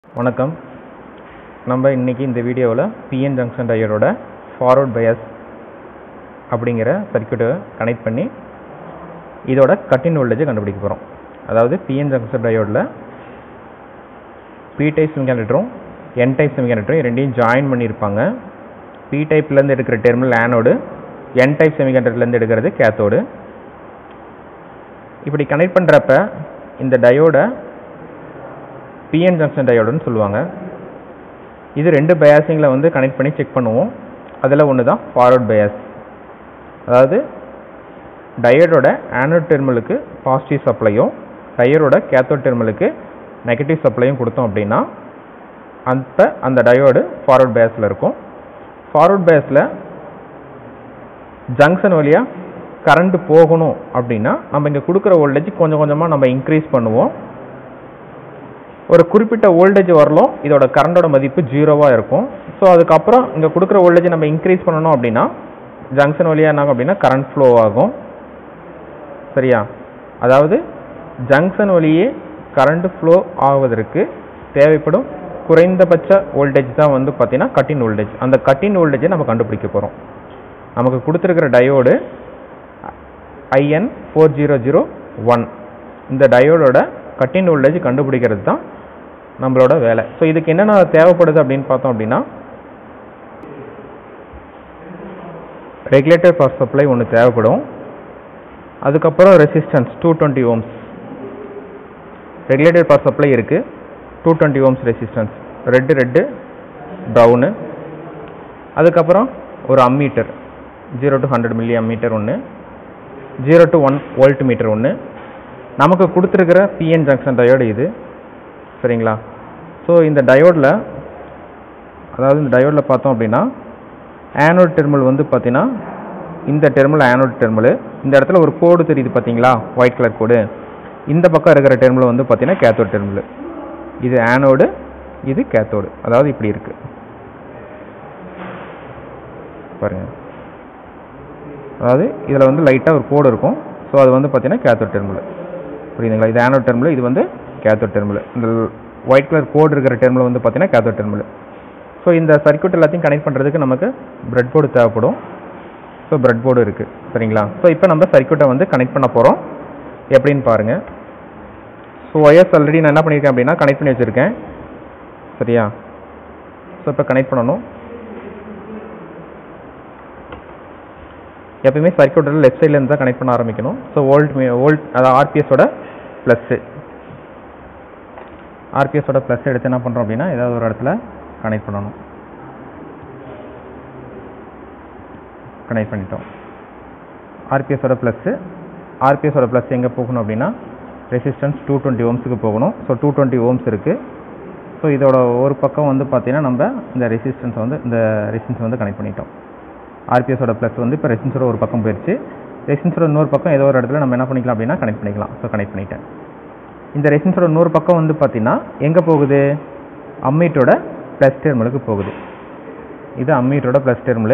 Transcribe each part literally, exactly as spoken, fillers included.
வணக்கம். நம்ம இன்னைக்கு இந்த வீடியோவில் பிஎன் ஜங்ஷன் டயோடோட ஃபார்வர்ட் பயாஸ் அப்படிங்கிற சர்க்யூட்டை கனெக்ட் பண்ணி இதோட கட்-இன் வோல்டேஜை கண்டுபிடிக்க போகிறோம். அதாவது பிஎன் ஜங்ஷன் டயோடில் பி டைப் செமிகண்டக்டரும் என் டைப் செமிகண்டக்டரும் ரெண்டையும் ஜாயின் பண்ணியிருப்பாங்க. பி டைப்லேருந்து எடுக்கிற டெர்மினல் ஆனோடு, என் டைப் செமிகண்டக்டர்லேருந்து எடுக்கிறது கேத்தோடு. இப்படி கனெக்ட் பண்ணுறப்ப இந்த டயோடை பிஎன் ஜங்ஷன் டயோடுன்னு சொல்லுவாங்க. இது ரெண்டு பயாசிங்கில் வந்து கனெக்ட் பண்ணி செக் பண்ணுவோம். அதில் ஒன்று தான் ஃபார்வர்ட் பயாஸ். அதாவது டயோடோட ஆனோட் டெர்மினலுக்கு பாசிட்டிவ் சப்ளையும் டயோடோட கேத்தோட் டெர்மினலுக்கு நெகட்டிவ் சப்ளையும் கொடுத்தோம் அப்படின்னா அந்த அந்த டயோடு ஃபார்வர்ட் பயாஸில் இருக்கும். ஃபார்வர்ட் பயாஸில் ஜங்ஷன் வழியாக கரண்ட் போகணும் அப்படின்னா நம்ம இங்கே கொடுக்குற வோல்டேஜ் கொஞ்சம் கொஞ்சமாக நம்ம இன்க்ரீஸ் பண்ணுவோம். ஒரு குறிப்பிட்ட வோல்டேஜ் வரலும் இதோட கரண்டோட மதிப்பு ஜீரோவாக இருக்கும். ஸோ அதுக்கப்புறம் இங்கே கொடுக்குற வோல்டேஜ் நம்ம இன்க்ரீஸ் பண்ணணும் அப்படின்னா ஜங்ஷன் வழியாக என்னாகும் அப்படின்னா கரண்ட் ஃப்ளோ ஆகும். சரியா? அதாவது ஜங்ஷன் வழியே கரண்ட் ஃப்ளோ ஆவதற்கு தேவைப்படும் குறைந்தபட்ச வோல்டேஜ் தான் வந்து பார்த்தீங்கன்னா கட்-இன் வோல்டேஜ். அந்த கட்-இன் வோல்டேஜை நம்ம கண்டுபிடிக்க போகிறோம். நமக்கு கொடுத்துருக்கிற diode IN four zero zero one. இந்த டயோடோட கட்-இன் வோல்டேஜ் கண்டுபிடிக்கிறது தான் நம்மளோட வேலை. ஸோ இதுக்கு என்னென்ன தேவைப்படுது அப்படின்னு பார்த்தோம் அப்படின்னா ரெகுலேட்டர் பவர் சப்ளை ஒன்று தேவைப்படும். அதுக்கப்புறம் resistance two twenty ohms. Regulator power supply இருக்குது. Two twenty ohms resistance, red red brown. அதுக்கப்புறம் ஒரு ammeter zero to hundred milli ammeter ஒன்று, zero to one volt meter ஒன்று. நமக்கு கொடுத்துருக்கிற பிஎன் ஜங்ஷன் டயோடு இது. சரிங்களா? ஸோ இந்த டயோடில் அதாவது இந்த டயோடில் பார்த்தோம் அப்படின்னா ஆனோட் டெர்மினல் வந்து பார்த்தீங்கன்னா இந்த டெர்மினல் ஆனோட் டெர்மினல். இந்த இடத்துல ஒரு கோடு தெரியுது பார்த்தீங்களா, ஒயிட் கலர் கோடு. இந்த பக்கம் இருக்கிற டெர்மினல் வந்து பார்த்தீங்கன்னா கேத்தோட் டெர்மினல். இது ஆனோடு, இது கேத்தோடு. அதாவது இப்படி இருக்கு பாருங்க. அதாவது இதில் வந்து லைட்டாக ஒரு கோடு இருக்கும். ஸோ அது வந்து பார்த்தீங்கன்னா கேத்தோட் டெர்மினல். புரியுதுங்களா? இது ஆனோட் டெர்மினல், இது வந்து கேத்தோட் டெர்மினல். இந்த ஒயிட் கலர் கோடு இருக்கிற டெர்மினல் வந்து பார்த்தீங்கன்னா கேத்தோட் டெர்மினல். ஸோ இந்த சர்க்யூட் எல்லாத்தையும் கனெக்ட் பண்ணுறதுக்கு நமக்கு பிரெட் போர்டு தேவைப்படும். ஸோ பிரெட் போர்டு இருக்குது. சரிங்களா? ஸோ இப்போ நம்ம சர்க்யூட்டை வந்து கனெக்ட் பண்ண போகிறோம். எப்படின்னு பாருங்கள். ஸோ ஒயர்ஸ் ஆல்ரெடி நான் என்ன பண்ணியிருக்கேன் அப்படின்னா கனெக்ட் பண்ணி வச்சுருக்கேன். சரியா? ஸோ இப்போ கனெக்ட் பண்ணணும். எப்பயுமே சர்க்யூட்டில் லெஃப்ட் சைட்லேருந்து தான் கனெக்ட் பண்ண ஆரம்பிக்கணும். ஸோ வோல்ட் வோல்ட் அதாவது ஆர்பிஎஸோட ப்ளஸ்ஸு ஆர்பிஎஸோட ப்ளஸ் எடுத்து என்ன பண்ணுறோம் அப்படின்னா ஏதாவது ஒரு இடத்துல கனெக்ட் பண்ணணும். கனெக்ட் பண்ணிட்டோம். ஆர்பிஎஸோட ப்ளஸ்ஸு ஆர்பிஎஸோட ப்ளஸ் எங்கே போகணும் அப்படின்னா ரெசிஸ்டன்ஸ் டூ டுவெண்ட்டி ஓம்ஸுக்கு போகணும். ஸோ டூ டுவெண்ட்டி ஓம்ஸ் இருக்குது. ஸோ இதோட ஒரு பக்கம் வந்து பார்த்தீங்கன்னா நம்ம இந்த ரெசிஸ்டன்ஸ் வந்து இந்த ரெசிஸ்டன்ஸ் வந்து கனெக்ட் பண்ணிட்டோம். ஆர்பிஎஸோட ப்ளஸ் வந்து இப்போ ரெசிஸ்டன்ஸோட ஒரு பக்கம் போயிடுச்சு. ரெசிஸ்டன்ஸோட இன்னொரு பக்கம் ஏதோ ஒரு இடத்துல நம்ம என்ன பண்ணிக்கலாம் அப்படின்னா கனெக்ட் பண்ணிக்கலாம். ஸோ கனெக்ட் பண்ணிட்டேன். இந்த ரெசிஸ்டன்ஸோட இன்னொரு பக்கம் வந்து பார்த்தீங்கன்னா எங்கே போகுது? அம்மீட்டரோட ப்ளஸ் டெர்மினலுக்கு போகுது. இது அம்மீட்டரோட ப்ளஸ் டெர்மினல்.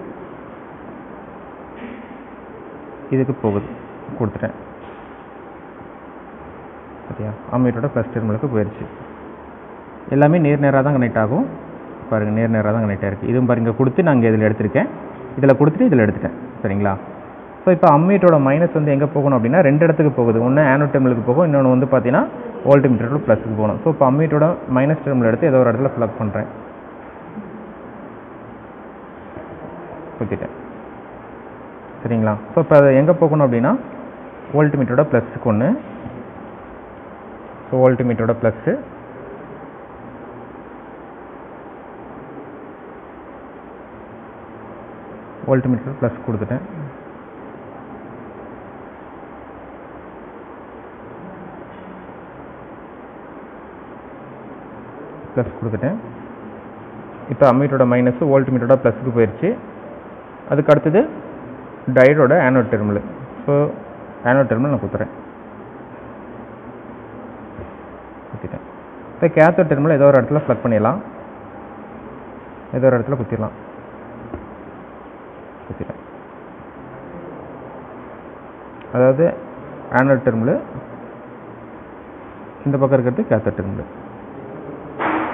இதுக்கு போகுது. கொடுத்துட்டேன். சரியா? அம்மீட்டரோட ப்ளஸ் டெர்மினலுக்கு போயிடுச்சு. எல்லாமே நேர் நேராக தான் கனெக்ட் ஆகும். பாருங்கள், நேர் நேராக தான் கனெக்ட் ஆகிருக்கு. இதுவும் பாருங்கள் கொடுத்து நான் இங்கே இதில் எடுத்திருக்கேன். இதில் கொடுத்துட்டு இதில் எடுத்துட்டேன். சரிங்களா? ஸோ இப்போ அம்மீட்டரோட மைனஸ் வந்து எங்கே போகணும் அப்படின்னா ரெண்டு இடத்துக்கு போகுது. ஒன்று ஆனோட் டெர்மினலுக்கு போகும், இன்னொன்று வந்து பார்த்தீங்கன்னா வோல்ட் மீட்டரோட ப்ளஸுக்கு போகணும். ஸோ இப்போ அம்மீட்டரோட மைனஸ் டெர்மினல் எடுத்து ஏதோ ஒரு இடத்துல ப்ளக் பண்ணுறேன். குத்திட்டேன். சரிங்களா? ஸோ இப்போ அது எங்கே போகணும் அப்படின்னா வோல்ட் மீட்டரோட ப்ளஸுக்கு ஒன்று. ஸோ வோல்ட் மீட்டரோட ப்ளஸ்ஸு வோல்ட் மீட்டர் ப்ளஸ் கொடுத்துட்டேன். ப்ளஸ் கொடுத்துட்டேன். இப்போ அம்மீட்டரோட மைனஸ் வோல்ட் மீட்டரோட ப்ளஸுக்கு போயிடுச்சு. அதுக்கு அடுத்தது டயோடோட anode terminal. So anode terminal நான் குத்துறேன். குத்திட்டேன். இப்போ கேத்தோட் டெர்மினல் ஏதோ ஒரு இடத்துல ப்ளக் பண்ணிடலாம். ஏதோ ஒரு இடத்துல குத்திடலாம். குத்திட்டேன். அதாவது ஆனோட் டெர்மினல், இந்த பக்கம் இருக்கிறது கேத்தோட் டெர்மினல்.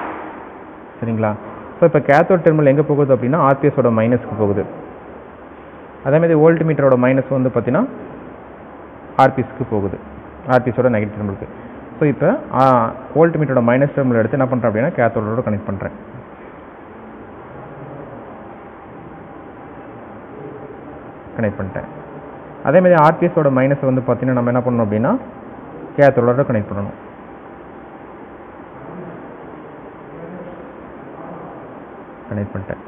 சரிங்களா? ஸோ இப்போ கேத்தோட் டெர்மினல் எங்கே போகுது அப்படின்னா ஆர்பிஎஸோட மைனஸ்க்கு போகுது. அதேமாதிரி வோல்ட் மீட்டரோட மைனஸ் வந்து பார்த்தீங்கன்னா ஆர்பிஎஸ்க்கு போகுது, ஆர்பிஎஸோட நெகட்டிவ் டெர்மினலுக்கு. ஸோ இப்போ வோல்ட் மீட்டரோட மைனஸ் டெர்மினல் எடுத்து என்ன பண்ணுறேன் அப்படின்னா கேத்தோடோட கனெக்ட் பண்ணுறேன். கனெக்ட் பண்ணிட்டேன். அதேமாதிரி ஆர்பிஎஸோட மைனஸ் வந்து பார்த்தீங்கன்னா நம்ம என்ன பண்ணணும் அப்படின்னா கேத்தோடோட கனெக்ட் பண்ணணும். கனெக்ட் பண்ணிட்டேன்.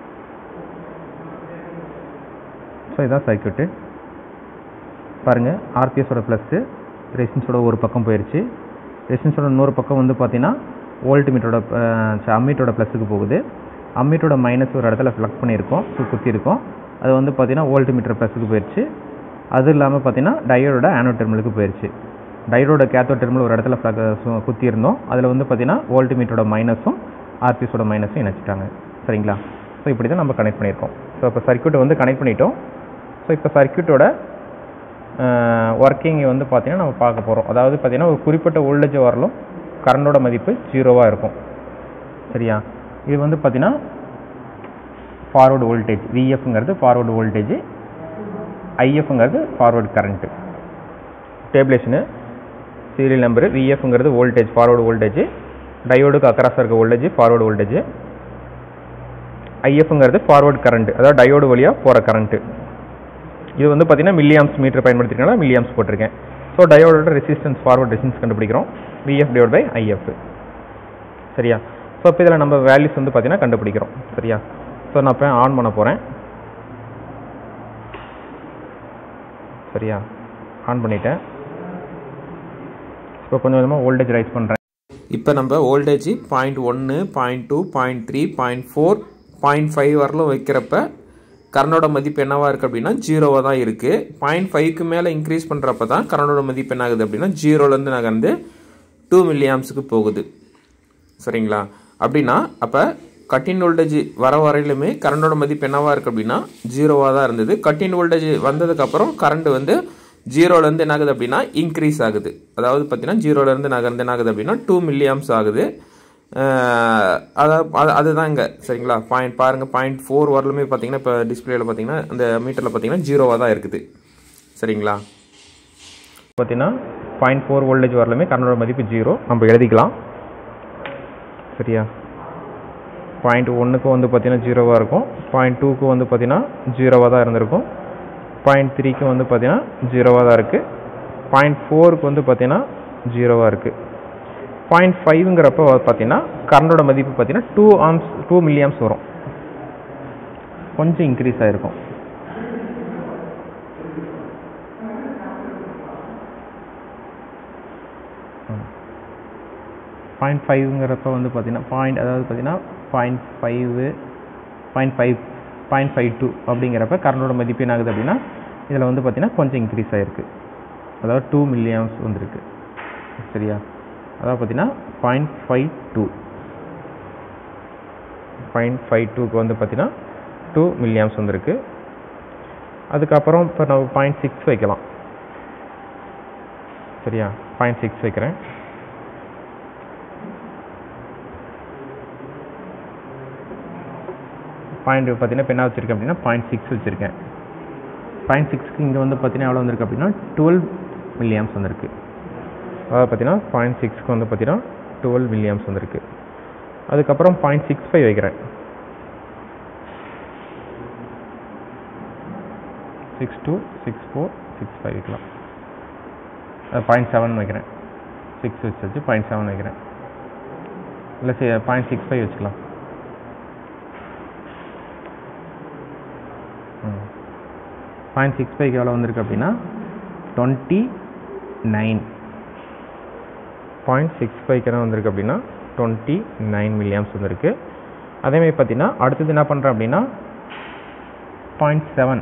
ஸோ இதுதான் சர்க்யூட்டு. பாருங்கள், ஆர்பிஎஸோட ப்ளஸ்ஸு ரெசிஸ்டன்ஸோட ஒரு பக்கம் போயிடுச்சு. ரெசிஸ்டன்ஸோட இன்னொரு பக்கம் வந்து பார்த்தீங்கன்னா வோல்ட் மீட்டரோட அம்மீட்டரோட ப்ளஸுக்கு போகுது. அம்மீட்டரோட மைனஸ் ஒரு இடத்துல ஃப்ளக் பண்ணியிருக்கோம், ஸோ குத்தி இருக்கும். அது வந்து பார்த்தீங்கன்னா வோல்ட் மீட்டர் ப்ளஸுக்கு போயிடுச்சு. அது இல்லாமல் பார்த்தீங்கன்னா டயோடோட ஆனோட் டெர்மினலுக்கு போயிடுச்சு. டயோடோட கேத்தோட் டெர்மினல் ஒரு இடத்துல ஃப்ளக் குத்தி இருந்தோம். அதில் வந்து பார்த்தீங்கன்னா வோல்ட் மீட்டரோட மைனஸும் ஆர்பிஎஸோட மைனஸும் இணைச்சிட்டாங்க. சரிங்களா? ஸோ இப்படி தான் நம்ம கனெக்ட் பண்ணியிருக்கோம். ஸோ இப்போ சர்க்யூட்டை வந்து கனெக்ட் பண்ணிட்டோம். ஸோ இப்போ சர்க்யூட்டோட ஒர்க்கிங் வந்து பார்த்தீங்கன்னா நம்ம பார்க்க போகிறோம். அதாவது பார்த்தீங்கன்னா ஒரு குறிப்பிட்ட வோல்டேஜ் வரலும் கரண்டோட மதிப்பு ஜீரோவாக இருக்கும். சரியா? இது வந்து பார்த்தீங்கன்னா ஃபார்வர்டு வோல்டேஜ், விஎஃப்ங்கிறது ஃபார்வர்டு வோல்டேஜ், ஐஎஃப்ங்கிறது forward current. Tabulation serial number, விஎஃப்ங்கிறது வோல்டேஜ் ஃபார்வர்டு வோல்டேஜ், டயோடுக்கு அக்ராஸாக இருக்க வோல்டேஜ் ஃபார்வர்டு வோல்டேஜ், ஐஎஃப்ங்கிறது ஃபார்வர்டு கரண்ட், அதாவது டயோடு வழியாக போகிற கரண்ட்டு. இது வந்து பார்த்தீங்கன்னா மில்லியாம்ஸ் மீட்டர் பயன்படுத்திருக்கனால மில்லியாம்ஸ் போட்டிருக்கேன். ஸோ டயோடோட ரெசிஸ்டன்ஸ் ஃபார்வர்டு ரெசிஸ்டன்ஸ் கண்டுபிடிக்கிறோம், விஎஃப் டிவைட் பை ஐஎஃப். சரியா? ஸோ இப்போ இதில் நம்ம வேல்யூஸ் வந்து பார்த்தீங்கன்னா கண்டுபிடிக்கிறோம். சரியா? ஸோ நான் இப்போ ஆன் பண்ண போகிறேன். சரியா? ஆன் பண்ணிட்டேன். இப்போ கொஞ்சம் கொஞ்சமாக வோல்டேஜ் ரைஸ் பண்ணுறேன். இப்போ நம்ம வோல்டேஜ் பாயிண்ட் ஒன்று, point two, point three, point four, point five வரலும் வைக்கிறப்ப கரண்டோட மதிப்பு என்னவா இருக்குது அப்படின்னா ஜீரோவாக தான் இருக்குது. பாயிண்ட் ஃபைவ்க்கு மேலே இன்க்ரீஸ் பண்ணுறப்ப தான் கரண்டோட மதிப்பு என்ன ஆகுது அப்படின்னா ஜீரோலேருந்து நகர்ந்து டூ மில்லியாம்ஸுக்கு போகுது. சரிங்களா? அப்படின்னா அப்போ கட்டின் வோல்டேஜ் வர வரையிலுமே கரண்டோட மதிப்பு என்னவா இருக்குது அப்படின்னா ஜீரோவாக தான் இருந்தது. கட்டின் வோல்டேஜ் வந்ததுக்கப்புறம் கரண்ட் வந்து ஜீரோலேருந்து என்ன ஆகுது அப்படின்னா இன்க்ரீஸ் ஆகுது. அதாவது பார்த்தீங்கன்னா ஜீரோலேருந்து நகர்ந்து என்ன ஆகுது அப்படின்னா டூ மில்லியாம்ஸ் ஆகுது. அதாவது அதுதான் இங்கே. சரிங்களா? பாயிண்ட் பாருங்கள், பாயிண்ட் ஃபோர் வரலுமே பார்த்தீங்கன்னா இப்போ டிஸ்பிளேயில் பார்த்தீங்கன்னா அந்த மீட்டரில் பார்த்தீங்கன்னா ஜீரோவாக தான் இருக்குது. சரிங்களா? பார்த்தீங்கன்னா பாயிண்ட் ஃபோர் வோல்டேஜ் வரலுமே கரண்டோட மதிப்பு ஜீரோ நம்ம எழுதிக்கலாம். சரியா? பாயிண்ட் ஒன்றுக்கு வந்து பார்த்தீங்கன்னா ஜீரோவாக இருக்கும், பாயிண்ட் டூக்கு வந்து பார்த்தீங்கன்னா ஜீரோவாக தான் இருந்திருக்கும், பாயிண்ட் த்ரீக்கு வந்து பார்த்தீங்கன்னா ஜீரோவாக தான் இருக்குது, பாயிண்ட் ஃபோருக்கு வந்து பார்த்தீங்கன்னா ஜீரோவாக இருக்குது. பாயிண்ட் ஃபைவ்ங்கிறப்ப பார்த்தீங்கன்னா கரண்டோட மதிப்பு பார்த்தீங்கன்னா டூ ஆம்ஸ் டூ மில்லியாம்ஸ் வரும், கொஞ்சம் இன்க்ரீஸ் ஆகிருக்கும். பாயிண்ட் ஃபைவ்ங்கிறப்ப வந்து பார்த்தீங்கன்னா பாயிண்ட் அதாவது பார்த்தீங்கன்னா point five point five point five two அப்படிங்கிறப்ப கரண்டோட மதிப்பு என்ன ஆகுது அப்படின்னா இதில் வந்து பார்த்தீங்கன்னா கொஞ்சம் இன்க்ரீஸ் ஆகிருக்கு, அதாவது டூ மில்லியாம்ஸ் வந்துருக்கு. சரியா? அதாவது பார்த்தீங்கன்னா point five two point five டூக்கு வந்து பார்த்தீங்கன்னா டூ மில்லியாம்ஸ் வந்துருக்கு. அதுக்கப்புறம் இப்போ நம்ம பாயிண்ட் சிக்ஸ் வைக்கலாம். சரியா? பாயிண்ட் சிக்ஸ் வைக்கிறேன். பாயிண்ட் பார்த்தீங்கன்னா இப்போ என்ன வச்சுருக்கேன் அப்படின்னா பாயிண்ட் சிக்ஸ் வச்சுருக்கேன். பாயிண்ட் சிக்ஸ்க்கு இங்கே வந்து பார்த்தீங்கன்னா எவ்வளோ வந்திருக்கு அப்படின்னா டுவெல் மில்லியாம்ஸ் வந்திருக்கு. அதாவது பார்த்தீங்கன்னா பாயிண்ட் சிக்ஸ்க்கு வந்து பார்த்தீங்கன்னா டுவெல் மில்லியாம்ஸ் வந்திருக்கு. அதுக்கப்புறம் பாயிண்ட் சிக்ஸ் ஃபைவ் வைக்கிறேன். Six two six four six five வைக்கலாம். பாயிண்ட் செவன் வைக்கிறேன். சிக்ஸ் வச்சு வச்சு பாயிண்ட் செவன் வைக்கிறேன். இல்லை சரி பாயிண்ட் சிக்ஸ் ஃபைவ் வச்சுக்கலாம். பாயிண்ட் சிக்ஸ் ஃபைவ்க்கு எவ்வளோ வந்திருக்கு அப்படின்னா டுவெண்ட்டி நைன் பாயிண்ட் சிக்ஸ் ஃபைவ்க்கு என்ன வந்திருக்கு அப்படின்னா டுவெண்ட்டி நைன் மில்லியாம்ஸ் வந்திருக்கு. அதேமாதிரி பார்த்தீங்கன்னா அடுத்தது என்ன பண்ணுறேன் அப்படின்னா பாயிண்ட் செவன்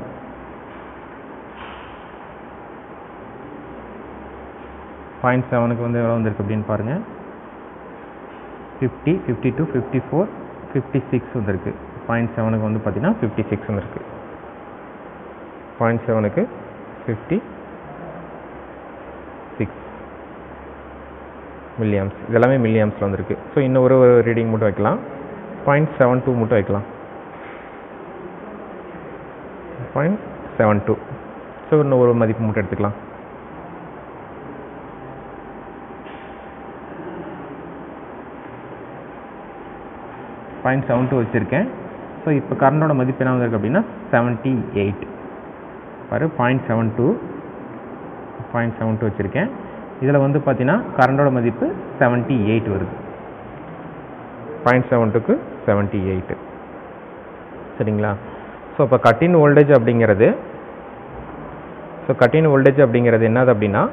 பாயிண்ட் செவனுக்கு வந்து எவ்வளோ வந்திருக்கு அப்படின்னு பாருங்கள். Fifty fifty two fifty four fifty six வந்திருக்கு. பாயிண்ட் செவனுக்கு வந்து பார்த்தீங்கன்னா ஃபிஃப்டி சிக்ஸ் வந்திருக்கு. பாயிண்ட் செவனுக்கு ஃபிஃப்டி சிக்ஸ் மில்லியாம்ஸ், இதெல்லாமே மில்லியாம்ஸில் வந்திருக்கு. ஸோ இன்னும் ஒரு ரீடிங் மட்டும் வைக்கலாம். பாயிண்ட் செவன் டூ மட்டும் வைக்கலாம். Point seven two. ஸோ இன்னும் ஒரு மதிப்பு மட்டும் எடுத்துக்கலாம். பாயிண்ட் செவன் டூ வச்சுருக்கேன். ஸோ இப்போ கரண்டோட மதிப்பு என்ன வந்திருக்கு அப்படின்னா செவன்ட்டி எயிட். பாரு point seven two point seven two வச்சுருக்கேன். இதில் வந்து பார்த்தீங்கன்னா கரண்டோட மதிப்பு செவன்ட்டி எயிட் வருது. பாயிண்ட் செவன் டூக்கு செவன்ட்டி எயிட்டு. சரிங்களா? ஸோ இப்போ கட்டின் வோல்டேஜ் அப்படிங்கிறது ஸோ கட்டின் வோல்டேஜ் அப்படிங்கிறது என்னது அப்படின்னா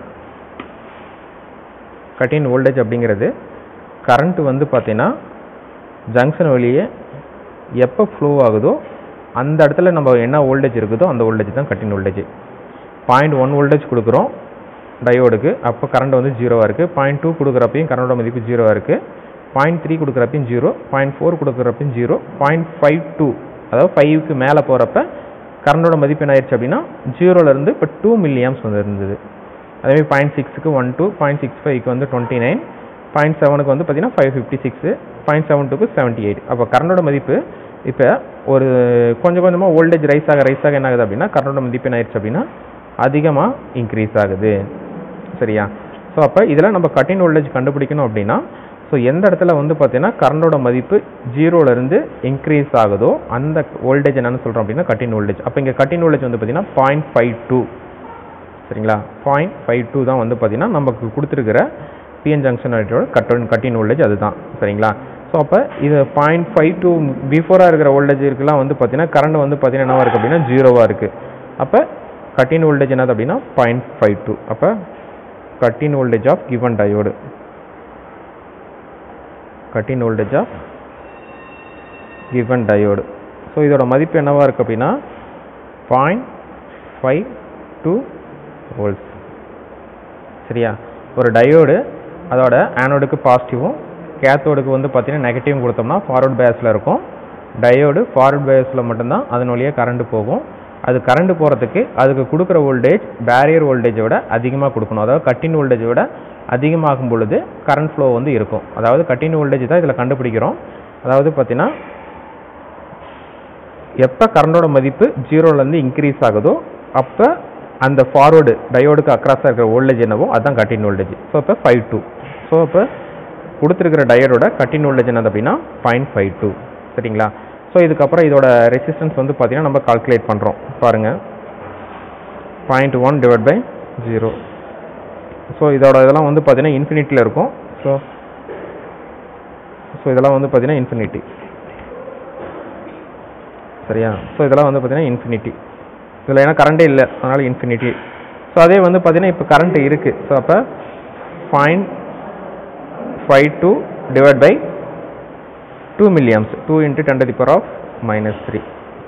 கட்டின் வோல்டேஜ் அப்படிங்கிறது கரண்ட் வந்து பார்த்தீங்கன்னா ஜங்ஷன் வழியே எப்போ ஃப்ளோ ஆகுதோ அந்த இடத்துல நம்ம என்ன வோல்டேஜ் இருக்குதோ அந்த வோல்டேஜ் தான் cut in voltage. Point one voltage கொடுக்குறோம் டயோடுக்கு, அப்போ கரண்ட் வந்து ஜீரோவாக இருக்குது. பாயிண்ட் டூ கொடுக்குறப்பையும் கரண்டோட மதிப்பு ஜீரோவாக இருக்குது. பாயிண்ட் த்ரீ கொடுக்குறப்பையும் ஜீரோ, பாயிண்ட் ஃபோர் கொடுக்குறப்பையும் ஜீரோ, பாயிண்ட் ஃபைவ் டூ அதாவது ஃபைவுக்கு மேலே போகிறப்ப கரண்டோட மதிப்பு என்ன ஆயிடுச்சு அப்படின்னா ஜீரோலேருந்து இப்போ டூ மில்லியம்ஸ் வந்து இருந்தது. அதேமாதிரி பாயிண்ட் சிக்ஸுக்கு ஒன் டூ, பாயிண்ட் சிக்ஸ் ஃபைவ்க்கு வந்து டுவெண்ட்டி நைன், பாயிண்ட் செவனுக்கு வந்து பார்த்தீங்கன்னா five fifty six, point seven டூக்கு செவன்ட்டி எயிட். அப்போ கரண்டோட மதிப்பு இப்போ ஒரு கொஞ்சம் கொஞ்சமாக வோல்டேஜ் ரைஸ் ஆக ரைஸ் ஆக என்ன ஆகுது அப்படின்னா கரண்டோட மதிப்பு என்ன ஆயிடுச்சு அப்படின்னா அதிகமாக இன்க்ரீஸ் ஆகுது. சரியா? ஸோ அப்போ இதில் நம்ம கட்டின் வோல்டேஜ் கண்டுபிடிக்கணும் அப்படின்னா ஸோ எந்த இடத்துல வந்து பார்த்தீங்கன்னா கரண்டோட மதிப்பு ஜீரோலேருந்து இன்க்ரீஸ் ஆகுதோ அந்த வோல்டேஜ் என்னென்னு சொல்கிறோம் அப்படின்னா கட்டின் வோல்டேஜ். அப்போ இங்கே கட்டின் வோல்டேஜ் வந்து பார்த்தீங்கன்னா பாயிண்ட் ஃபைவ் டூ. சரிங்களா? பாயிண்ட் ஃபைவ் டூ தான் வந்து பார்த்தீங்கன்னா நமக்கு கொடுத்துருக்கிற PN junction cut in cut in voltage அதுதான். சரிங்களா? ஸோ அப்போ இது பாயிண்ட் ஃபைவ் டூ பிஃபோராக இருக்கிற வோல்டேஜ் இருக்குலாம் வந்து பார்த்தீங்கன்னா கரண்ட் வந்து பார்த்தீங்கன்னா என்னவாக இருக்குது அப்படின்னா ஜீரோவாக இருக்குது. அப்போ கட்டின் வோல்டேஜ் என்னது அப்படின்னா பாயிண்ட் ஃபைவ் டூ. அப்போ cut in voltage of given diode cut in voltage of given diode. So இதோட மதிப்பு என்னவாக இருக்குது அப்படின்னா பாயிண்ட் ஃபைவ் டூ வோல்ட்ஸ். சரியா? ஒரு டயோடு அதோட ஆனோடுக்கு பாசிட்டிவும் கேத்தோடுக்கு வந்து பார்த்தீங்கன்னா நெகட்டிவும் கொடுத்தோம்னா ஃபார்வர்ட் பயாஸில் இருக்கும். டயோடு ஃபார்வர்ட் பயாஸில் மட்டும்தான் அதன் வழியாக கரண்ட் போகும். அது கரண்ட் போகிறதுக்கு அதுக்கு கொடுக்குற வோல்டேஜ் பேரியர் வோல்டேஜை விட அதிகமாக கொடுக்கணும். அதாவது கட்டின் வோல்டேஜை விட அதிகமாகும் பொழுது கரண்ட் ஃப்ளோ வந்து இருக்கும். அதாவது கட்டின் வோல்டேஜ் தான் இதில் கண்டுபிடிக்கிறோம். அதாவது பார்த்தீங்கன்னா எப்போ கரண்டோட மதிப்பு ஜீரோலேருந்து இன்க்ரீஸ் ஆகுதோ அப்போ அந்த ஃபார்வர்டு டயோடுக்கு அக்ராஸாக இருக்கிற வோல்டேஜ் என்னவோ அதுதான் கட்டின் வோல்டேஜ். ஸோ இப்போ ஃபைவ் டூ. ஸோ இப்போ கொடுத்துருக்கிற டயோடோட கட்டின் வோல்டேஜ் என்னது அப்படின்னா பாயிண்ட் ஃபைவ் டூ. சரிங்களா? ஸோ இதுக்கப்புறம் இதோட ரெசிஸ்டன்ஸ் வந்து பார்த்தீங்கன்னா நம்ம கால்குலேட் பண்ணுறோம். பாருங்கள், point one divide by zero. So இதோட இதெல்லாம் வந்து பார்த்தீங்கன்னா இன்ஃபினிட்டியில் இருக்கும். ஸோ ஸோ இதெல்லாம் வந்து பார்த்தீங்கன்னா இன்ஃபினிட்டி. சரியா? ஸோ இதெல்லாம் வந்து பார்த்தீங்கன்னா இன்ஃபினிட்டி. இதில் ஏன்னா கரண்டே இல்லை அதனால் இன்ஃபினிட்டி. ஸோ அதே வந்து பார்த்தீங்கன்னா இப்போ கரண்ட் இருக்குது. ஸோ அப்போ point five two divide by two milliamps, two into ten to the power of minus three.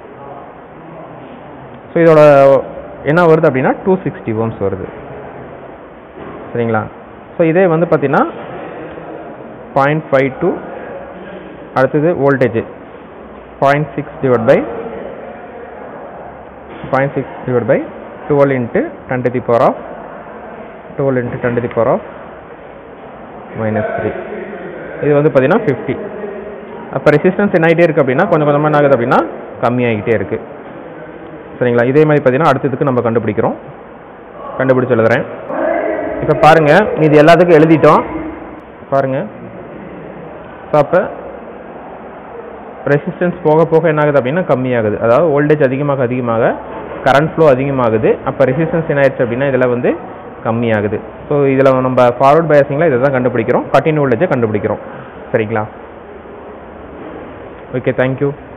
So இதோட என்ன வருது அப்படின்னா டூ சிக்ஸ்டி ஓம்ஸ் வருது. சரிங்களா? ஸோ இதே வந்து பார்த்தீங்கன்னா பாயிண்ட் ஃபைவ் டூ அடுத்தது voltage point six divide by point six divide by twelve into ten to the power of twelve into ten to the power of minus three. இது வந்து பார்த்தீங்கன்னா fifty. அப்போ ரெசிஸ்டன்ஸ் என்ன ஆகிட்டே இருக்குது அப்படின்னா கொஞ்சம் கொஞ்சமாக என்ன ஆகுது அப்படின்னா கம்மியாகிட்டே இருக்குது. சரிங்களா? இதே மாதிரி பார்த்தீங்கன்னா அடுத்ததுக்கு நம்ம கண்டுபிடிக்கிறோம். கண்டுபிடிச்சு எழுதுறேன். இப்போ பாருங்கள், இது எல்லாத்துக்கும் எழுதிட்டோம். பாருங்கள், ஸோ அப்போ ரெசிஸ்டன்ஸ் போக போக என்ன ஆகுது அப்படின்னா கம்மியாகுது. அதாவது வோல்டேஜ் அதிகமாக அதிகமாக கரண்ட் ஃப்ளோ அதிகமாகுது. அப்போ ரெசிஸ்டன்ஸ் என்ன ஆயிடுச்சு அப்படின்னா இதில் வந்து கம்மியாகுது. ஸோ இதில் நம்ம ஃபார்வர்ட் பயாசிங்கில் இதை தான் கண்டுபிடிக்கிறோம், கட்டின் வோல்டேஜை கண்டுபிடிக்கிறோம். சரிங்களா? Okay, thank you.